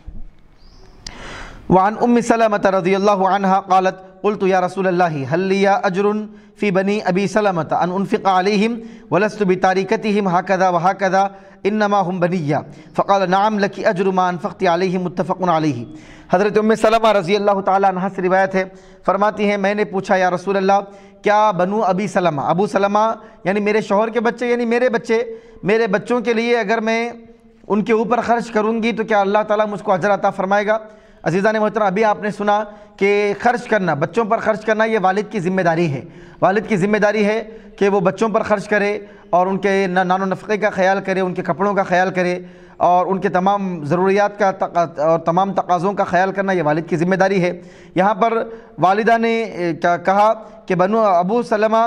وعن ام سلمة رضی اللہ عنہا قالت قلت یا رسول اللہ هل لي اجر في بني ابي سلمة ان انفق عليهم ولست بتاركتهم هكذا وهكذا انما هم بني فقال نعم لك اجر ما انفقت عليهم متفق عليه۔ حضرت ام سلمہ رضی اللہ تعالی عنہ سے روایت ہے، فرماتی ہیں میں نے پوچھا یا رسول اللہ کیا بنو ابی سلمہ، ابو سلمہ یعنی میرے شوہر کے بچے، یعنی میرے بچے، میرے بچوں کے لیے اگر میں ان کے اوپر خرچ کروں گی تو کیا اللہ تعالیٰ مجھ کو اجر عطا فرمائے گا؟ عزیزان محترم، ابھی آپ نے سنا کہ خرچ کرنا، بچوں پر خرچ کرنا یہ والد کی ذمہ داری ہے۔ والد کی ذمہ داری ہے کہ وہ بچوں پر خرچ کرے اور ان کے نان و نفقے کا خیال کرے، ان کے کپڑوں کا خیال کرے اور ان کے تمام ضروریات کا اور تمام تقاضوں کا خیال کرنا یہ والد کی ذمہ داری ہے۔ یہاں پر والدہ نے کہا کہ بنو ابو سلمہ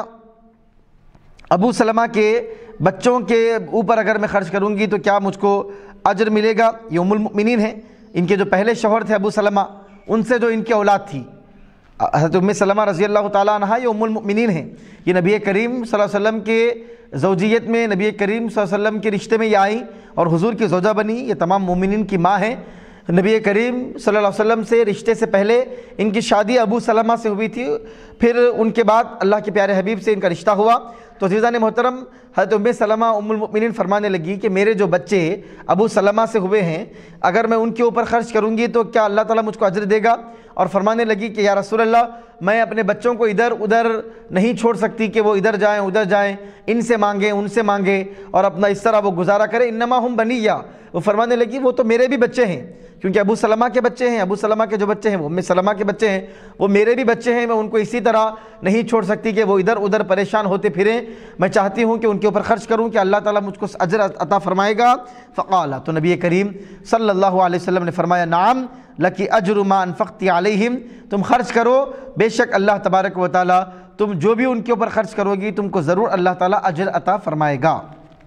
ابو سلمہ کے بچوں کے اوپر اگر میں خرچ کروں گی تو کیا مجھ کو اجر ملے گا؟ یہ ام المؤمنین ہیں، ان کے جو پہلے شوہر تھے ابو سلمہ، ان سے جو ان کی اولاد تھی حضرت ام سلمہ رضی اللہ تعالیٰ عنہ، یہ ام المؤمنین ہیں۔ یہ نبی کریم صلی اللہ علیہ وسلم کے زوجیت میں، نبی کریم صلی اللہ علیہ وسلم کے رشتے میں یہ آئیں اور حضور کی زوجہ بنی، یہ تمام مومنین کی ماں ہیں۔ نبی کریم صلی اللہ علیہ وسلم سے رشتے سے پہلے ان کی شادی ابو سلمہ سے ہوئی تھی، پھر ان کے بعد اللہ کے پیارے حبیب سے ان کا رشتہ ہوا۔ تو عزیزان محترم، حضرت ام سلمہ ام المؤمنین فرمانے لگی کہ میرے جو بچے ابو سلمہ سے ہوئے ہیں اگر میں ان کے اوپر خرچ کروں گی تو کیا اللہ تعالیٰ مجھ کو اجر دے گا؟ اور فرمانے لگی کہ یا رسول اللہ میں اپنے بچوں کو ادھر ادھر نہیں چھوڑ سکتی کہ وہ ادھر جائیں ادھر جائیں، ان سے مانگیں ان سے مانگیں اور اپنا اس طرح وہ گزارا کریں، انما ہم بنیہ۔ وہ فرمانے لگی وہ تو میرے بھی بچے ہیں، کیونکہ ابو سلمہ کے بچے ہیں، ابو سلمہ کے جو بچے ہیں وہ ام سلمہ کے بچے ہیں، وہ میرے بھی بچے ہیں، میں ان کو اسی طرح نہیں چھوڑ سکتی کہ وہ ادھر ادھر پریشان ہوتے پھریں، میں چاہتی ہوں کہ ان کے اوپر خرچ کروں کہ اللہ تعالیٰ مجھ کو اجر عطا فرمائے گا۔ فقال، تو نبی کریم صلی اللہ علیہ وسلم نے فرمایا نعم لکی اجر ما انفقت علیہم، تم خرچ کرو، بے شک اللہ تبارک و تعالیٰ تم جو بھی ان کے اوپر خرچ کرو گی تم کو ضرور اللہ تعالیٰ اجر عطا فرمائے گا۔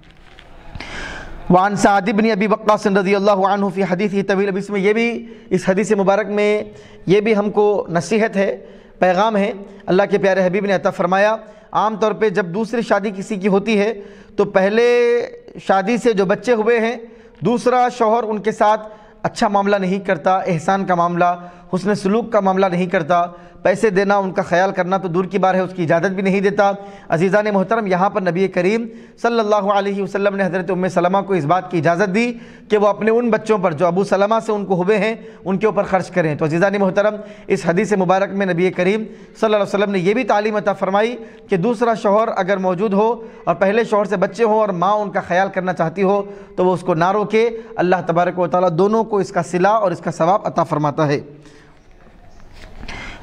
وعن سعد بن ابی وقاص رضی اللہ عنہ فی حدیث طویل، اب اس میں یہ بھی، اس حدیث مبارک میں یہ بھی ہم کو نصیحت ہے، پیغام ہے، اللہ کے پیارے حبیب نے عطا فرمایا عام طور پہ جب دوسری شادی کسی کی ہوتی ہے تو پہلے شادی سے جو بچے ہوئے ہیں دوسرا شوہر ان کے ساتھ اچھا معاملہ نہیں کرتا، احسان کا معاملہ، حسن سلوک کا معاملہ نہیں کرتا، پیسے دینا ان کا خیال کرنا تو دور کی بات ہے، اس کی اجازت بھی نہیں دیتا۔ عزیزان محترم، یہاں پر نبی کریم صلی اللہ علیہ وسلم نے حضرت ام سلمہ کو اس بات کی اجازت دی کہ وہ اپنے ان بچوں پر جو ابو سلمہ سے ان کو ہوئے ہیں ان کے اوپر خرچ کریں۔ تو عزیزان محترم، اس حدیث مبارک میں نبی کریم صلی اللہ علیہ وسلم نے یہ بھی تعلیم عطا فرمائی کہ دوسرا شوہر اگر موجود ہو اور پہلے شوہر سے بچے ہوں اور ماں ان کا خیال کرنا چاہتی ہو تو وہ اس کو نہ روکے، اللہ تبارک و تعالیٰ دونوں کو اس کا صلہ اور اس کا ثواب عطا فرماتا ہے۔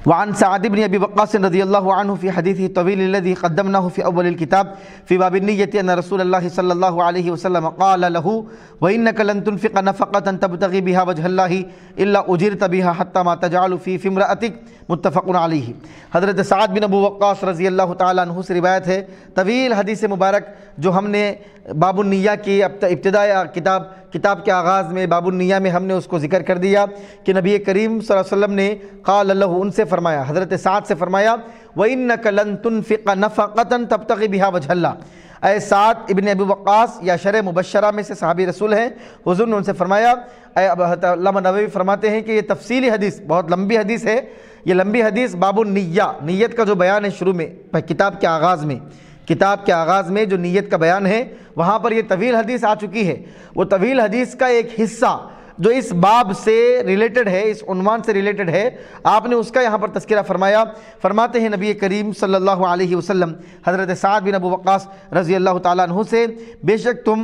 وعن سعد بن ابي وقاص رضي الله عنه في حديثه الطويل الذي قدمناه في اول الكتاب في باب النية ان رسول الله صلى الله عليه وسلم قال له وانك لن تنفق نفقة تبتغي بها وجه الله الا اجرت بها حتى ما تجعل في في امرأتك متفق علیہ۔ حضرت سعد بن ابو وقاص رضی اللہ تعالیٰ عنہ سے روایت ہے، طویل حدیث مبارک جو ہم نے باب النیہ کی ابتداء کتاب کتاب کے آغاز میں باب النیہ میں ہم نے اس کو ذکر کر دیا کہ نبی کریم صلی اللہ علیہ وسلم نے قال اللہ ان سے فرمایا، حضرت سعد سے فرمایا وَإِنَّكَ لَن تُنْفِقَ نَفَقَةً تَبْتَغِي بِهَا وَجْهَ اللَّهِ، اے سعد ابن ابی وقاص یا شرح مبشرہ میں سے صحابی رسول ہیں، حضور نے ان سے فرمایا، علامہ نووی فرماتے ہیں کہ یہ تفصیلی حدیث بہت لمبی حدیث ہے، یہ لمبی حدیث باب النیہ نیت کا جو بیان ہے شروع میں کتاب کے آغاز میں کتاب کے آغاز میں جو نیت کا بیان ہے وہاں پر یہ طویل حدیث آ چکی ہے، وہ طویل حدیث کا ایک حصہ جو اس باب سے ریلیٹڈ ہے، اس عنوان سے ریلیٹڈ ہے، آپ نے اس کا یہاں پر تذکرہ فرمایا۔ فرماتے ہیں نبی کریم صلی اللہ علیہ وسلم حضرت سعد بن ابو وقاص رضی اللہ تعالیٰ عنہ سے، بے شک تم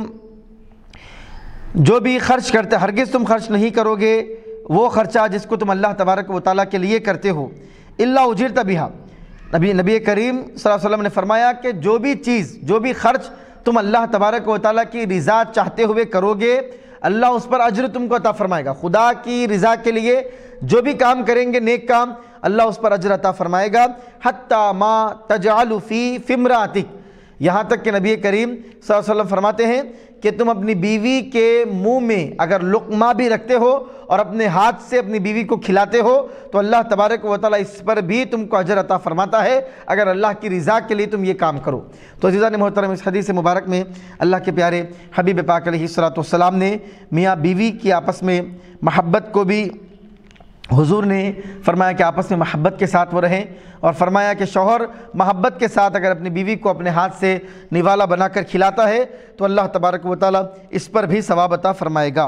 جو بھی خرچ کرتے ہرگز تم خرچ نہیں کرو گے وہ خرچہ جس کو تم اللہ تبارک و تعالیٰ کے لیے کرتے ہو، الا اجرت بہا، نبی نبی کریم صلی اللہ علیہ وسلم نے فرمایا کہ جو بھی چیز جو بھی خرچ تم اللہ تبارک و تعالیٰ کی رضا چاہتے ہوئے کرو گے اللہ اس پر اجر تم کو عطا فرمائے گا۔ خدا کی رضا کے لیے جو بھی کام کریں گے نیک کام اللہ اس پر اجر عطا فرمائے گا، حتی ما تجعل فی فی امرأتک، یہاں تک کہ نبی کریم صلی اللہ علیہ وسلم فرماتے ہیں کہ تم اپنی بیوی کے منہ میں اگر لقمہ بھی رکھتے ہو اور اپنے ہاتھ سے اپنی بیوی کو کھلاتے ہو تو اللہ تبارک و تعالیٰ اس پر بھی تم کو اجر عطا فرماتا ہے اگر اللہ کی رضا کے لیے تم یہ کام کرو۔ تو عزیزان محترم، اس حدیث مبارک میں اللہ کے پیارے حبیب پاک علیہ الصلوۃ والسلام نے میاں بیوی کی آپس میں محبت کو بھی حضور نے فرمایا کہ آپس میں محبت کے ساتھ وہ رہیں، اور فرمایا کہ شوہر محبت کے ساتھ اگر اپنی بیوی کو اپنے ہاتھ سے نوالا بنا کر کھلاتا ہے تو اللہ تبارک و تعالیٰ اس پر بھی ثواب عطا فرمائے گا۔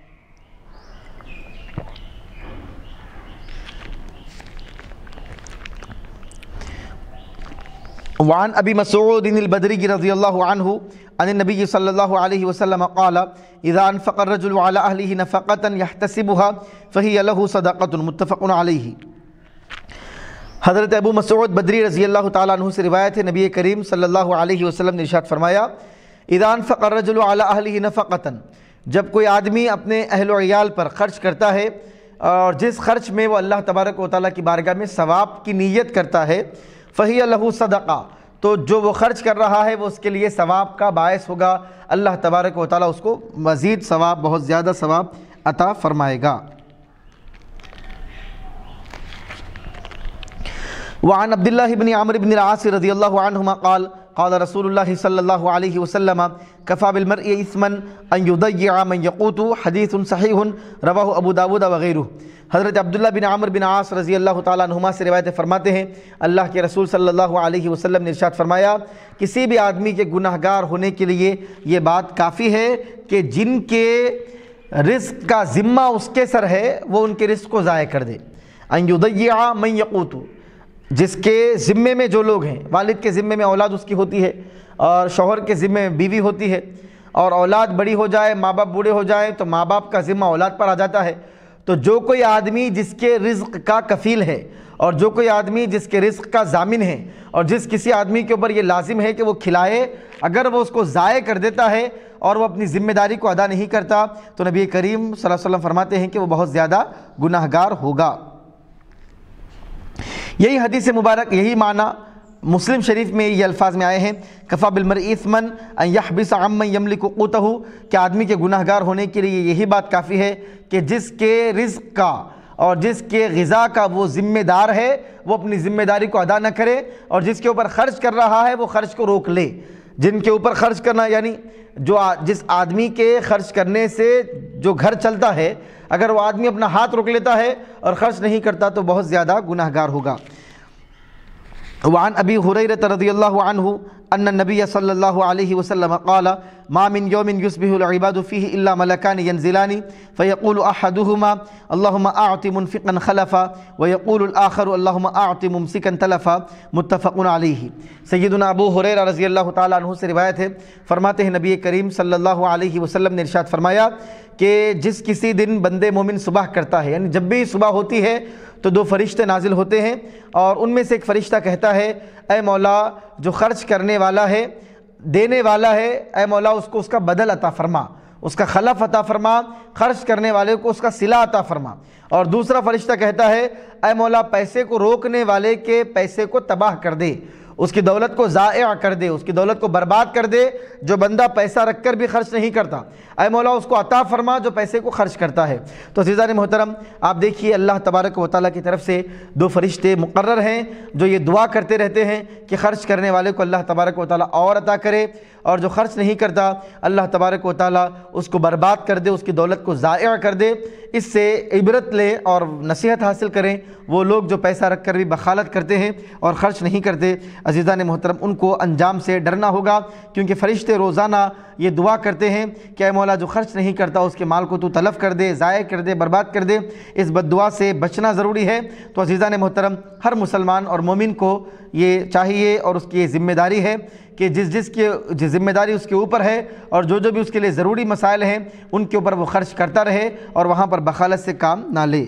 وعن ابی مسعود البدری رضی اللہ عنہ عن النبی صلی اللہ علیہ وسلم قال اذا انفق الرجل على اہلہ نفقۃ يحتسبها فهي له صدقۃ، متفق علیہ۔ حضرت ابو مسعود بدری رضی اللہ تعالیٰ عنہ سے روایت ہے، نبی کریم صلی اللہ علیہ وسلم نے ارشاد فرمایا اذا انفق الرجل على اہلہ نفقۃ، جب کوئی آدمی اپنے اہل و عیال پر خرچ کرتا ہے اور جس خرچ میں وہ اللہ تبارک و تعالیٰ کی بارگاہ میں ثواب کی نیت کرتا ہے، فهي له صدقہ، تو جو وہ خرچ کر رہا ہے وہ اس کے لیے ثواب کا باعث ہوگا، اللہ تبارک و تعالیٰ اس کو مزید ثواب بہت زیادہ ثواب عطا فرمائے گا۔ وعن عبداللہ بن عمرو بن العاص رضی اللہ عنہما قال قال رسول اللہ صلی اللہ علیہ وسلم کفا بالمرء اثما ان یضیع من یقوت، حدیث صحیح رواہ ابو داود وغیرہ۔ حضرت عبداللہ بن عمرو بن عاص رضی اللہ تعالیٰ عنہما سے روایت فرماتے ہیں اللہ کے رسول صلی اللہ علیہ وسلم نے ارشاد فرمایا کسی بھی آدمی کے گناہ گار ہونے کے لیے یہ بات کافی ہے کہ جن کے رزق کا ذمہ اس کے سر ہے وہ ان کے رزق کو ضائع کر دے۔ ان یضیع من یقوت، جس کے ذمے میں جو لوگ ہیں، والد کے ذمے میں اولاد اس کی ہوتی ہے اور شوہر کے ذمے میں بیوی ہوتی ہے، اور اولاد بڑی ہو جائے ماں باپ بوڑھے ہو جائیں تو ماں باپ کا ذمہ اولاد پر آ جاتا ہے، تو جو کوئی آدمی جس کے رزق کا کفیل ہے اور جو کوئی آدمی جس کے رزق کا ضامن ہے اور جس کسی آدمی کے اوپر یہ لازم ہے کہ وہ کھلائے، اگر وہ اس کو ضائع کر دیتا ہے اور وہ اپنی ذمہ داری کو ادا نہیں کرتا تو نبی کریم صلی اللہ علیہ وسلم فرماتے ہیں کہ وہ بہت زیادہ گناہ گار ہوگا۔ یہی حدیث مبارک یہی معنی مسلم شریف میں یہ الفاظ میں آئے ہیں کفا بالمرء اثما ان یحبس عمن یملک قوتہ، کہ آدمی کے گناہ گار ہونے کے لیے یہی بات کافی ہے کہ جس کے رزق کا اور جس کے غذا کا وہ ذمہ دار ہے وہ اپنی ذمہ داری کو ادا نہ کرے، اور جس کے اوپر خرچ کر رہا ہے وہ خرچ کو روک لے۔ جن کے اوپر خرچ کرنا یعنی جو جس آدمی کے خرچ کرنے سے جو گھر چلتا ہے، اگر وہ آدمی اپنا ہاتھ روک لیتا ہے اور خرچ نہیں کرتا تو بہت زیادہ گناہ گار ہوگا۔ وعن ابی ہریرہ رضی اللہ عنہ ان النبی صلی اللہ علیہ وسلم قال ما من يوم يصبح العباد فيه إلا ملكان ينزلان فيقول أحدهما اللهم أعط منفقا خلفا ويقول الآخر اللهم أعط ممسكا تلفا متفق علیہ۔ سیدنا ابو ہریرہ رضی اللہ تعالیٰ عنہ سے روایت ہے، فرماتے ہیں نبی کریم صلی اللہ علیہ وسلم نے ارشاد فرمایا کہ جس کسی دن بندے مومن صبح کرتا ہے، یعنی جب بھی صبح ہوتی ہے تو دو فرشتے نازل ہوتے ہیں، اور ان میں سے ایک فرشتہ کہتا ہے اے مولا جو خرچ کرنے والا ہے، دینے والا ہے، اے مولا اس کو اس کا بدل عطا فرما، اس کا خلف عطا فرما، خرچ کرنے والے کو اس کا صلہ عطا فرما۔ اور دوسرا فرشتہ کہتا ہے اے مولا پیسے کو روکنے والے کے پیسے کو تباہ کر دے، اس کی دولت کو ضائع کر دے، اس کی دولت کو برباد کر دے، جو بندہ پیسہ رکھ کر بھی خرچ نہیں کرتا، اے مولا اس کو عطا فرما جو پیسے کو خرچ کرتا ہے۔ تو عزیزان محترم آپ دیکھیے اللہ تبارک و تعالیٰ کی طرف سے دو فرشتے مقرر ہیں جو یہ دعا کرتے رہتے ہیں کہ خرچ کرنے والے کو اللہ تبارک و تعالیٰ اور عطا کرے، اور جو خرچ نہیں کرتا اللہ تبارک و تعالیٰ اس کو برباد کر دے، اس کی دولت کو ضائع کر دے۔ اس سے عبرت لے اور نصیحت حاصل کریں وہ لوگ جو پیسہ رکھ کر بھی بخالت کرتے ہیں اور خرچ نہیں کرتے۔ عزیزان محترم ان کو انجام سے ڈرنا ہوگا، کیونکہ فرشتے روزانہ یہ دعا کرتے ہیں کہ اے مولا جو خرچ نہیں کرتا اس کے مال کو تو تلف کر دے، ضائع کر دے، برباد کر دے۔ اس بد دعا سے بچنا ضروری ہے۔ تو عزیزان محترم ہر مسلمان اور مومن کو یہ چاہیے اور اس کی یہ ذمہ داری ہے کہ جس جس کی جس ذمہ داری اس کے اوپر ہے اور جو جو بھی اس کے لیے ضروری مسائل ہیں ان کے اوپر وہ خرچ کرتا رہے اور وہاں پر بخالت سے کام نہ لے۔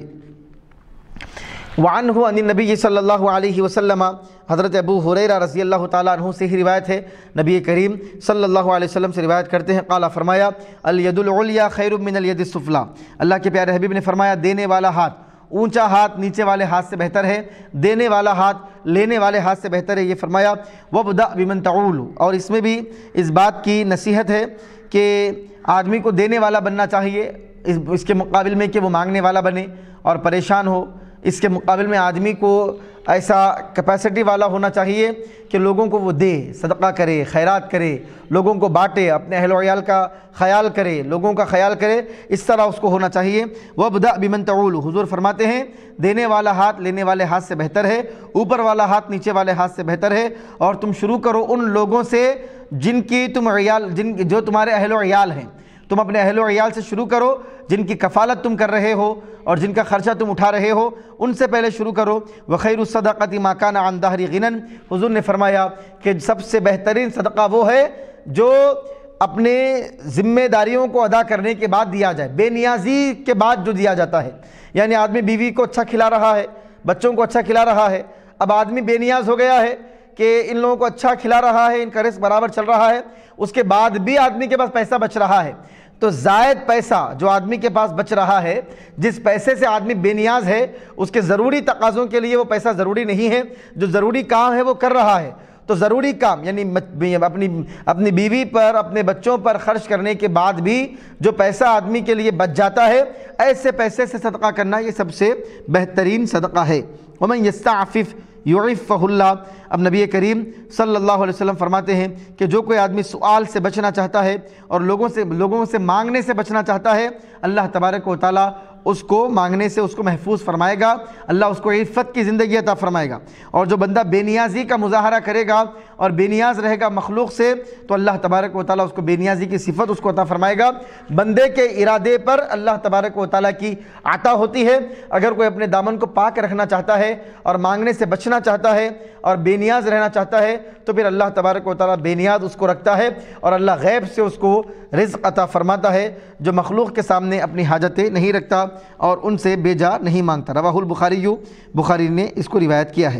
وعنہ عن النبی صلی اللہ علیہ وسلم، حضرت ابو ہریرہ رضی اللہ تعالیٰ عنہ سے ہی روایت ہے، نبی کریم صلی اللہ علیہ وسلم سے روایت کرتے ہیں، قال فرمایا الید العلیٰ خیر من الید السفلیٰ، اللہ کے پیارے حبیب نے فرمایا دینے والا ہاتھ، اونچا ہاتھ نیچے والے ہاتھ سے بہتر ہے، دینے والا ہاتھ لینے والے ہاتھ سے بہتر ہے۔ یہ فرمایا وابدأ بمن تعول، اور اس میں بھی اس بات کی نصیحت ہے کہ آدمی کو دینے والا بننا چاہیے، اس کے مقابل میں کہ وہ مانگنے والا بنے اور پریشان ہو۔ اس کے مقابل میں آدمی کو ایسا کیپیسٹی والا ہونا چاہیے کہ لوگوں کو وہ دے، صدقہ کرے، خیرات کرے، لوگوں کو بانٹے، اپنے اہل و عیال کا خیال کرے، لوگوں کا خیال کرے، اس طرح اس کو ہونا چاہیے۔ وابدأ بمن تعول، حضور فرماتے ہیں دینے والا ہاتھ لینے والے ہاتھ سے بہتر ہے، اوپر والا ہاتھ نیچے والے ہاتھ سے بہتر ہے، اور تم شروع کرو ان لوگوں سے جن کی تم عیال جن جو تمہارے اہل و عیال ہیں، تم اپنے اہل و عیال سے شروع کرو، جن کی کفالت تم کر رہے ہو اور جن کا خرچہ تم اٹھا رہے ہو ان سے پہلے شروع کرو۔ وخیر الصدقۃ ما کان عن ظہر غنی، حضور نے فرمایا کہ سب سے بہترین صدقہ وہ ہے جو اپنے ذمہ داریوں کو ادا کرنے کے بعد دیا جائے، بے نیازی کے بعد جو دیا جاتا ہے۔ یعنی آدمی بیوی کو اچھا کھلا رہا ہے، بچوں کو اچھا کھلا رہا ہے، اب آدمی بے نیاز ہو گیا ہے کہ ان لوگوں کو اچھا کھلا رہا ہے، ان کا رزق برابر چل رہا ہے، اس کے بعد بھی آدمی کے پاس پیسہ بچ رہا ہے، تو زائد پیسہ جو آدمی کے پاس بچ رہا ہے، جس پیسے سے آدمی بے نیاز ہے، اس کے ضروری تقاضوں کے لیے وہ پیسہ ضروری نہیں ہے، جو ضروری کام ہے وہ کر رہا ہے، تو ضروری کام یعنی اپنی اپنی بیوی پر، اپنے بچوں پر خرچ کرنے کے بعد بھی جو پیسہ آدمی کے لیے بچ جاتا ہے، ایسے پیسے سے صدقہ کرنا یہ سب سے بہترین صدقہ ہے۔ ومن یستعفف یعفہ اللہ، اب نبی کریم صلی اللہ علیہ وسلم فرماتے ہیں کہ جو کوئی آدمی سوال سے بچنا چاہتا ہے اور لوگوں سے لوگوں سے مانگنے سے بچنا چاہتا ہے، اللہ تبارک و تعالیٰ اس کو مانگنے سے اس کو محفوظ فرمائے گا، اللہ اس کو عفت کی زندگی عطا فرمائے گا۔ اور جو بندہ بے نیازی کا مظاہرہ کرے گا اور بے نیاز رہے گا مخلوق سے، تو اللہ تبارک و تعالیٰ اس کو بے نیازی کی صفت اس کو عطا فرمائے گا۔ بندے کے ارادے پر اللہ تبارک و تعالیٰ کی عطا ہوتی ہے۔ اگر کوئی اپنے دامن کو پاک رکھنا چاہتا ہے اور مانگنے سے بچنا چاہتا ہے اور بے نیاز رہنا چاہتا ہے، تو پھر اللہ تبارک و تعالیٰ بے نیاز اس کو رکھتا ہے اور اللہ غیب سے اس کو رزق عطا فرماتا ہے، جو مخلوق کے سامنے اپنی حاجتیں نہیں رکھتا اور ان سے بے جا نہیں مانگتا۔ رواہ البخاری، بخاری نے اس کو روایت کیا ہے۔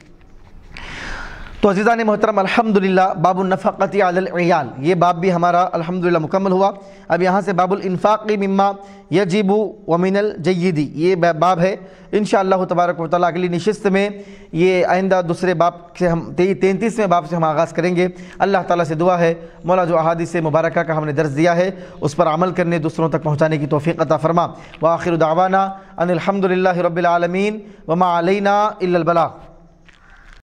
تو عزیزان محترم الحمدللہ باب النفقۃ علی العیال، یہ باب بھی ہمارا الحمدللہ مکمل ہوا۔ اب یہاں سے باب الانفاق مما یجب ومن الجید، یہ باب ہے انشاءاللہ تبارک و تعالیٰ اگلی نشست میں، یہ آئندہ دوسرے باب سے ہم تینتیسویں باب سے ہم آغاز کریں گے۔ اللہ تعالیٰ سے دعا ہے مولا جو احادیث مبارکہ کا ہم نے درس دیا ہے اس پر عمل کرنے، دوسروں تک پہنچانے کی توفیق عطا فرما۔ وآخر دعوانا ان الحمدللہ رب العالمین وما علینا الا البلاغ۔